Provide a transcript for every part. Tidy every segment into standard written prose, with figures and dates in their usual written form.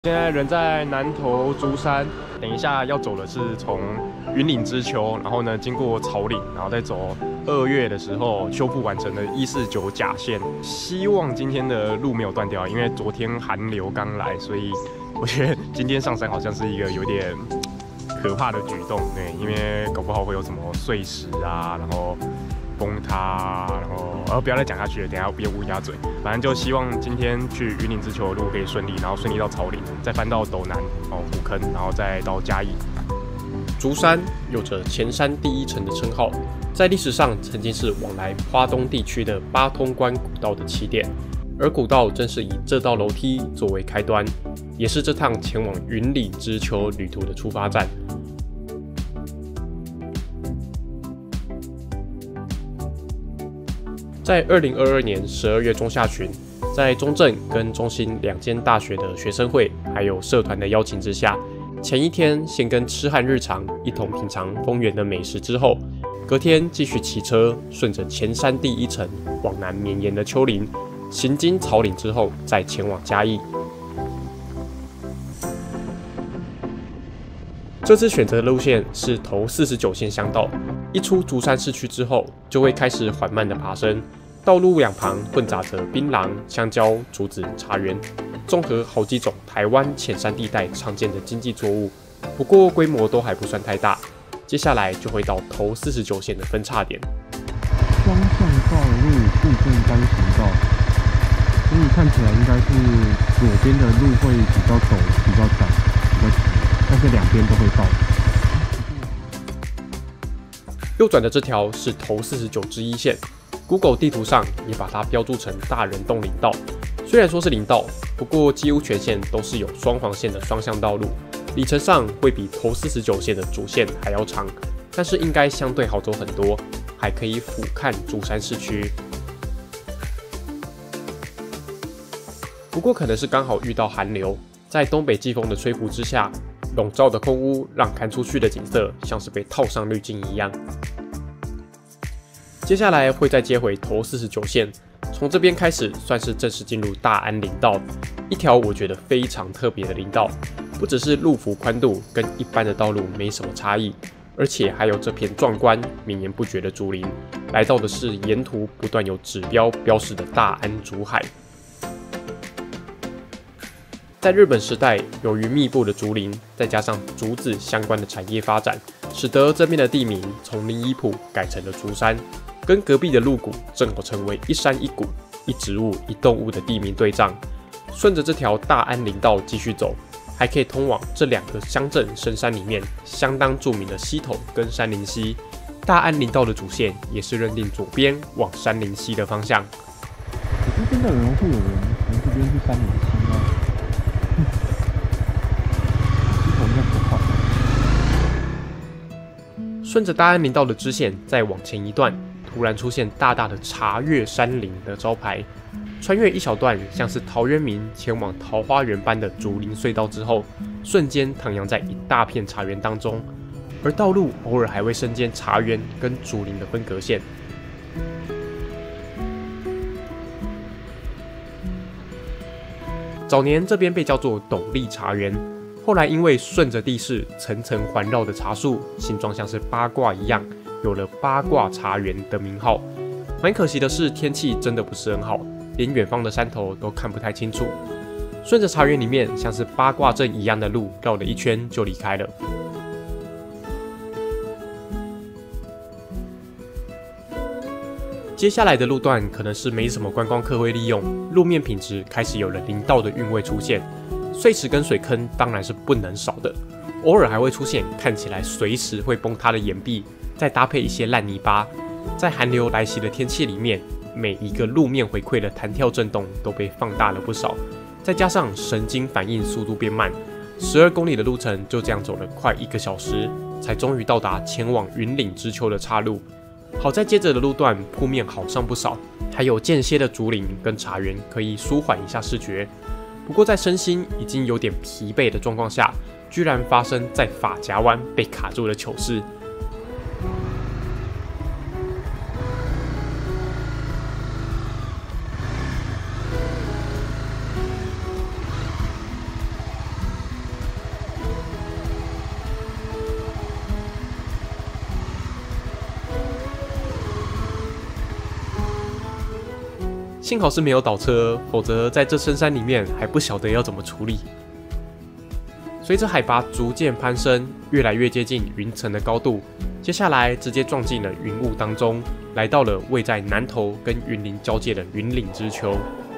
现在人在南投竹山，等一下要走的是从云岭之丘，然后呢经过草岭，然后再走2月的时候修复完成的149甲线。希望今天的路没有断掉，因为昨天寒流刚来，所以我觉得今天上山好像是一个有点可怕的举动，对，因为搞不好会有什么碎石啊，然后崩塌，然后不要再讲下去了，等一下别乌鸦嘴。反正就希望今天去云岭之丘的路可以顺利，然后顺利到草岭，再翻到斗南虎坑，然后再到嘉义。 竹山有着前山第一城的称号，在历史上曾经是往来花东地区的八通关古道的起点，而古道正是以这道楼梯作为开端，也是这趟前往云岭之丘旅途的出发站。在2022年12月中下旬，在中正跟中兴2间大学的学生会还有社团的邀请之下，前一天先跟痴汉日常一同品尝丰原的美食之后，隔天继续骑车顺着前山第一城往南绵延的丘陵，行经草岭之后再前往嘉义。这次选择的路线是头49线乡道，一出竹山市区之后，就会开始缓慢的爬升。道路两旁混杂着槟榔、香蕉、竹子、茶园，综合好几种台湾浅山地带常见的经济作物，不过规模都还不算太大。接下来就会到头49线的分岔点。 双向道路部分单行道，所以看起来应该是左边的路会比较陡、比较窄、比较急，但是两边都会到。 右转的这条是头49之一线。Google 地图上也把它标注成大人洞林道，虽然说是林道，不过几乎全线都是有双黄线的双向道路，里程上会比头49线的主线还要长，但是应该相对好走很多，还可以俯瞰竹山市区。不过可能是刚好遇到寒流，在东北季风的吹拂之下，笼罩的空污让看出去的景色像是被套上滤镜一样。接下来会再接回头49线，从这边开始算是正式进入大安林道，一条我觉得非常特别的林道，不只是路幅宽度跟一般的道路没什么差异，而且还有这片壮观绵延不绝的竹林，来到的是沿途不断有指标标示的大安竹海。在日本时代，由于密布的竹林，再加上竹子相关的产业发展，使得这边的地名从林依埔改成了竹山。跟隔壁的鹿谷正好成为一山一谷、一植物一动物的地名对仗。顺着这条大安林道继续走，还可以通往这2个乡镇深山里面相当著名的溪头跟山林溪。大安林道的主线也是认定左边往山林溪的方向。 可是真的会有人从这边去山林溪吗？溪头应该不快。 顺着大安林道的支线再往前一段，突然出现大大的茶月山林的招牌，穿越一小段像是陶渊明前往桃花源般的竹林隧道之后，瞬间徜徉在一大片茶园当中，而道路偶尔还会身兼茶园跟竹林的分隔线。早年这边被叫做斗笠茶园，后来因为顺着地势层层环绕的茶树，形状像是八卦一样，有了八卦茶园的名号。蛮可惜的是，天气真的不是很好，连远方的山头都看不太清楚。顺着茶园里面像是八卦阵一样的路绕了一圈就离开了。接下来的路段可能是没什么观光客会利用，路面品质开始有了林道的韵味出现，碎石跟水坑当然是不能少的，偶尔还会出现看起来随时会崩塌的岩壁，再搭配一些烂泥巴，在寒流来袭的天气里面，每一个路面回馈的弹跳震动都被放大了不少，再加上神经反应速度变慢，12公里的路程就这样走了快1个小时，才终于到达前往云岭之丘的岔路。好在接着的路段铺面好上不少，还有间歇的竹林跟茶园可以舒缓一下视觉。不过在身心已经有点疲惫的状况下，居然发生在发夹湾被卡住的糗事。 幸好是没有倒车，否则在这深山里面还不晓得要怎么处理。随着海拔逐渐攀升，越来越接近云层的高度，接下来直接撞进了云雾当中，来到了位在南投跟云林交界的云岭之丘。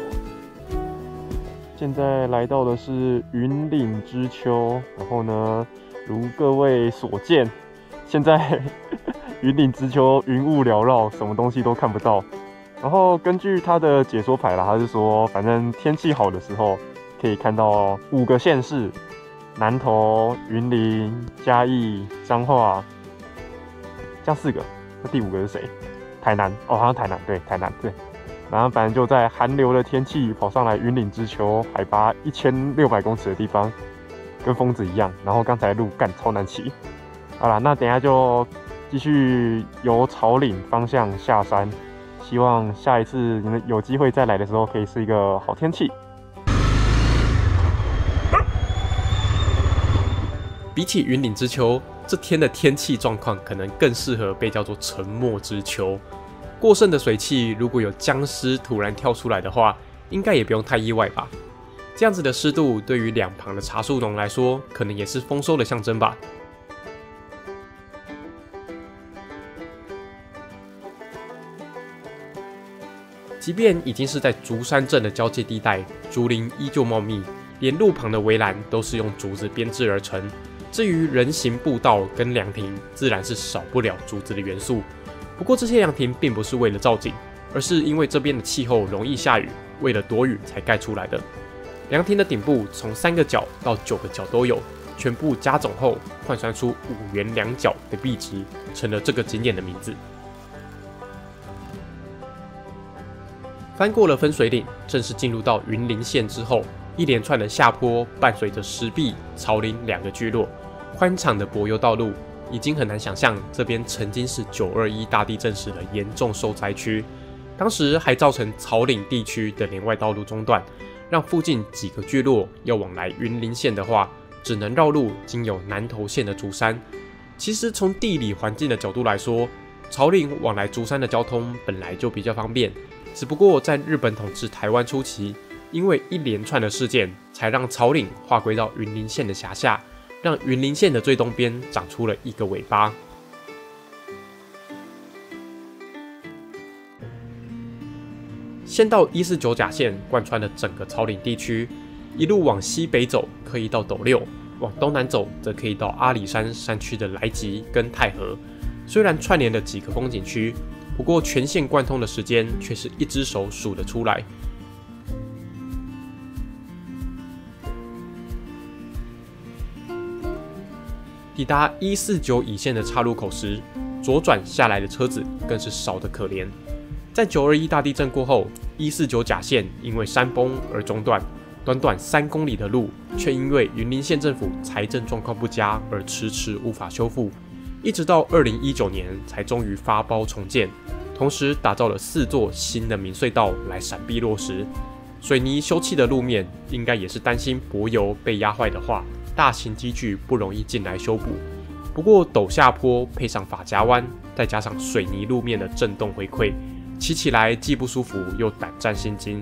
现在来到的是云岭之丘，然后呢，如各位所见，现在云岭之丘云雾缭绕，什么东西都看不到。然后根据它的解说牌啦，它是说，反正天气好的时候可以看到5个县市：南投、云林、嘉义、彰化，这样4个。那第5个是谁？台南哦，好像台南，对，台南对。然后反正就在寒流的天气跑上来云岭之丘，海拔1600公尺的地方，跟疯子一样。然后刚才路干超难骑。好啦，那等一下就继续由草岭方向下山。希望下一次你们有机会再来的时候，可以是一个好天气。 比起云岭之丘，这天的天气状况可能更适合被叫做沉默之丘。过剩的水汽，如果有僵尸突然跳出来的话，应该也不用太意外吧。这样子的湿度，对于两旁的茶树农来说，可能也是丰收的象征吧。即便已经是在竹山镇的交界地带，竹林依旧茂密，连路旁的围栏都是用竹子编制而成。至于人行步道跟凉亭，自然是少不了竹子的元素。不过这些凉亭并不是为了造景，而是因为这边的气候容易下雨，为了躲雨才盖出来的。凉亭的顶部从3个角到9个角都有，全部加总后换算出5元2角的币值，成了这个景点的名字。翻过了分水岭，正式进入到云林县之后，一连串的下坡伴随着石壁、草岭2个聚落，宽敞的柏油道路，已经很难想象这边曾经是921大地震时的严重受灾区。当时还造成草岭地区的连外道路中断，让附近几个聚落要往来云林县的话，只能绕路经由南投县的竹山。其实从地理环境的角度来说，草岭往来竹山的交通本来就比较方便。只不过在日本统治台湾初期，因为一连串的事件，才让草岭划归到云林县的辖下，让云林县的最东边长出了一个尾巴。县道149甲线贯穿了整个草岭地区，一路往西北走可以到斗六，往东南走则可以到阿里山山区的来吉跟太和。虽然串联了几个风景区，不过全线贯通的时间却是一只手数得出来。抵达149乙线的岔路口时，左转下来的车子更是少得可怜。在921大地震过后，149甲线因为山崩而中断，短短3公里的路，却因为云林县政府财政状况不佳而迟迟无法修复，一直到2019年才终于发包重建。同时打造了4座新的民隧道来闪避落石。水泥修砌的路面，应该也是担心柏油被压坏的话，大型机具不容易进来修补。不过陡下坡配上发夹弯，再加上水泥路面的震动回馈，骑起来既不舒服又胆战心惊。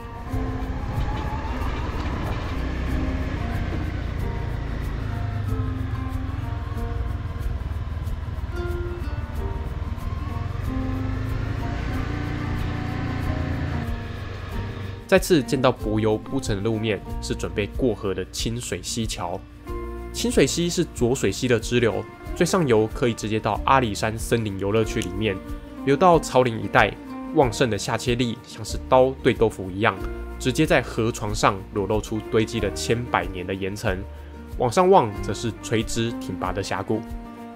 再次见到柏油铺成的路面，是准备过河的清水溪桥。清水溪是浊水溪的支流，最上游可以直接到阿里山森林游乐区里面，流到草岭一带。旺盛的下切力像是刀对豆腐一样，直接在河床上裸露出堆积了千百年的岩层。往上望，则是垂直挺拔的峡谷。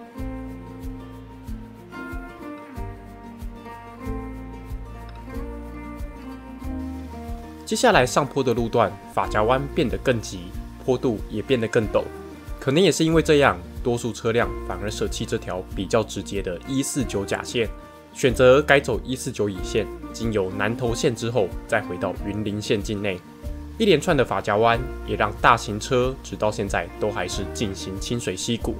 接下来上坡的路段，发夹弯变得更急，坡度也变得更陡。可能也是因为这样，多数车辆反而舍弃这条比较直接的149甲线，选择改走149乙线，经由南投县之后，再回到云林县境内。一连串的发夹弯，也让大型车直到现在都还是进行清水溪谷。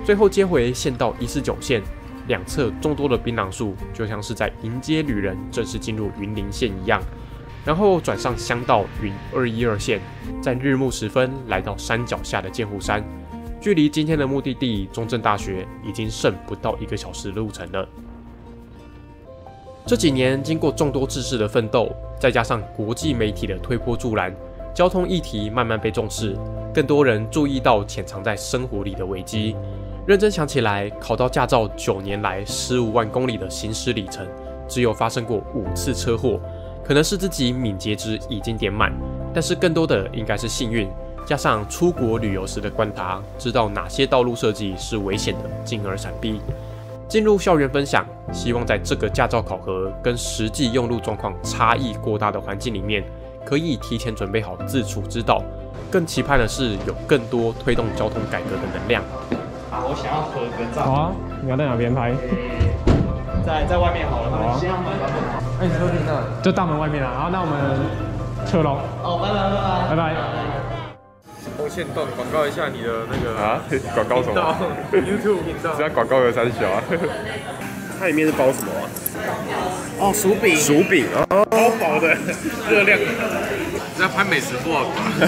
最后接回县道149线，两侧众多的槟榔树，就像是在迎接旅人正式进入云林县一样。然后转上乡道云212线，在日暮时分来到山脚下的剑湖山，距离今天的目的地中正大学已经剩不到1个小时的路程了。这几年经过众多志士的奋斗，再加上国际媒体的推波助澜，交通议题慢慢被重视，更多人注意到潜藏在生活里的危机。认真想起来，考到驾照9年来15万公里的行驶里程，只有发生过5次车祸。可能是自己敏捷值已经点满，但是更多的应该是幸运，加上出国旅游时的观察，知道哪些道路设计是危险的，进而闪避。进入校园分享，希望在这个驾照考核跟实际用路状况差异过大的环境里面，可以提前准备好自处之道。更期盼的是有更多推动交通改革的能量。 我想要合个照。 好啊，你要在哪边拍？ 在外面好了。 好啊。 那你车停哪？ 就大门外面啊。好，那我们撤喽。 哦，拜拜。 拜拜。 勾线动广告一下你的那个啊，广告什么 ？YouTube 频道。 这样广告有3小啊。它里面是包什么啊？ 哦，薯饼。 薯饼哦， 超薄的热量。在拍美食部啊。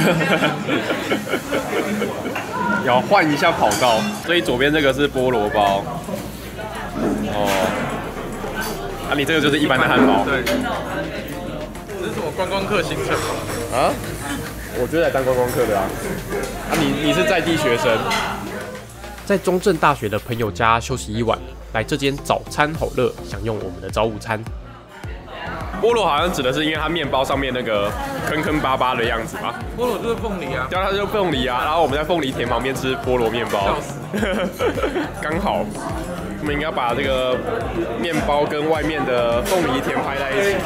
要换一下跑道，所以左边这个是菠萝包。哦。啊，你这个就是一般的汉堡。 对。这是什么观光客行程吗？ 啊？我就是来当观光客的啊。啊，你是在地学生？ 在中正大学的朋友家休息一晚，来这间早餐好乐享用我们的早午餐。 菠萝好像指的是因为它面包上面那个坑坑巴巴的样子吧？ 菠萝就是凤梨啊。 对，它就是凤梨啊。然后我们在凤梨田旁边吃菠萝面包，刚好。我们应该把这个面包跟外面的凤梨田拍在一起。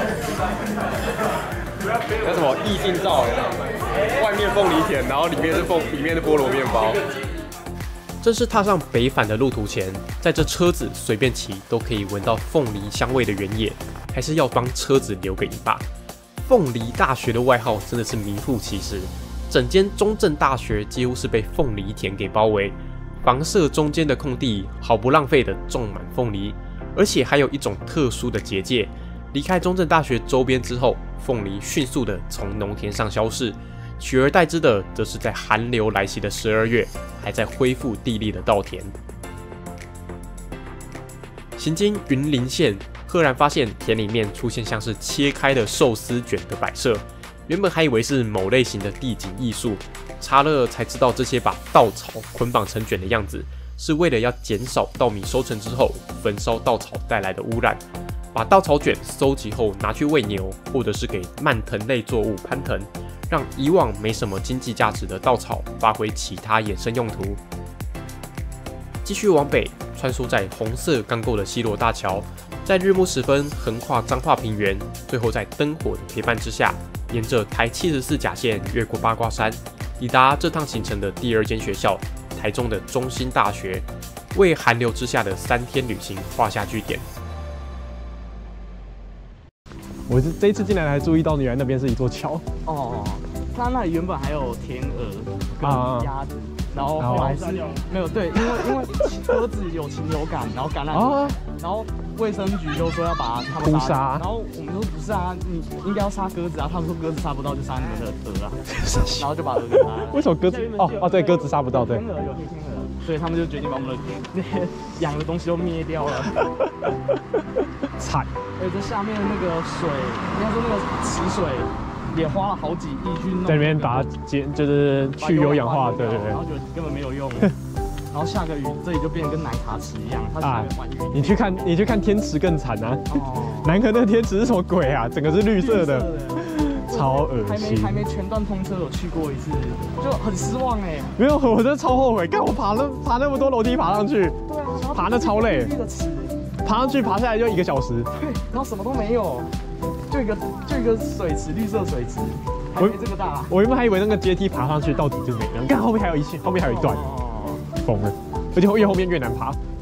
那什么意境照？外面凤梨田，然后里面是菠萝面包。 正式踏上北返的路途前，在这车子随便骑都可以闻到凤梨香味的原野，还是要帮车子留个尾巴。凤梨大学的外号真的是名副其实，整间中正大学几乎是被凤梨田给包围。房舍中间的空地毫不浪费的种满凤梨，而且还有一种特殊的结界。离开中正大学周边之后，凤梨迅速的从农田上消逝，取而代之的则是在寒流来袭的12月，还在恢复地力的稻田。行经云林县，赫然发现田里面出现像是切开的寿司卷的摆设，原本还以为是某类型的地景艺术。查了才知道，这些把稻草捆绑成卷的样子，是为了要减少稻米收成之后焚烧稻草带来的污染。把稻草卷收集后拿去喂牛，或者是给蔓藤类作物攀藤，让以往没什么经济价值的稻草发挥其他衍生用途。继续往北，穿梭在红色钢构的西螺大桥，在日暮时分横跨彰化平原，最后在灯火的陪伴之下，沿着台74甲线越过八卦山，抵达这趟行程的第2间学校——台中的中兴大学，为寒流之下的3天旅行画下句点。 我这一次进来还注意到，原来那边是一座桥。 哦，那里原本还有天鹅跟鸭子，然后后来是没有对，因为鸽子有禽流感，然后感染，然后卫生局就说要把它们杀，然后我们说不是啊，你应该要杀鸽子啊，他们说鸽子杀不到就杀你们的鹅啊，然后就把鹅给杀了。 为什么鸽子？哦，对，鸽子杀不到，对。 天鹅有黑天鹅，所以他们就决定把我们的那些养的东西都灭掉了。 惨。 而且下面的那个水，应该说那个池水，也花了好几亿去弄， 在那边把它就是去有氧化，对对对， 然后就根本没有用。然后下个雨，这里就变得跟奶茶池一样，它下面玩雨。 你去看天池更惨啊！南河那个天池是什么鬼啊？整个是绿色的，超恶心。 还没全段通车，有去过一次，就很失望哎。 没有，我真的超后悔，干我爬那么多楼梯爬上去， 对啊， 爬那超累。 那个池， 爬上去爬下来就1个小时。 对，然后什么都没有，就一个水池，绿色水池，还没这个大。 我原本还以为那个阶梯爬上去到底就没了，干后面还有一段，疯了，而且越后面越难爬。